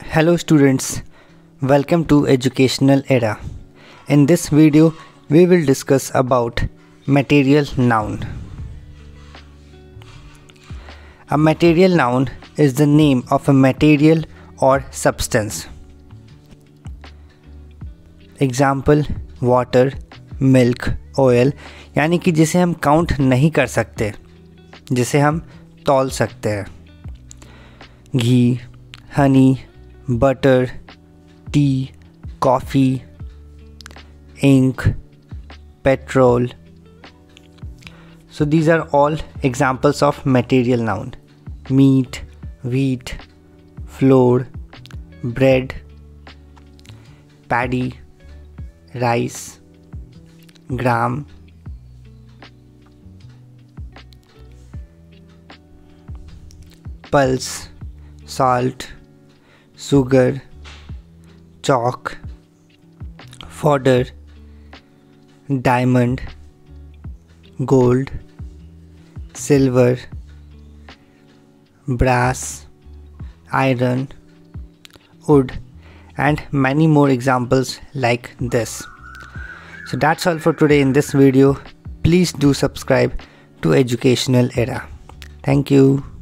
Hello students, welcome to Educational Era. In this video, we will discuss about material noun. A material noun is the name of a material or substance. Example, water, milk, oil, यानी कि जिसे हम count नहीं कर सकते, जिसे हम तौल सकते हैं. घी, honey, butter, tea, coffee, ink, petrol. So these are all examples of material noun. Meat, wheat, flour, bread, paddy, rice, gram, pulse, salt, sugar, chalk, fodder, diamond, gold, silver, brass, iron, wood, and many more examples like this. So that's all for today in this video. Please do subscribe to Educational Era. Thank you.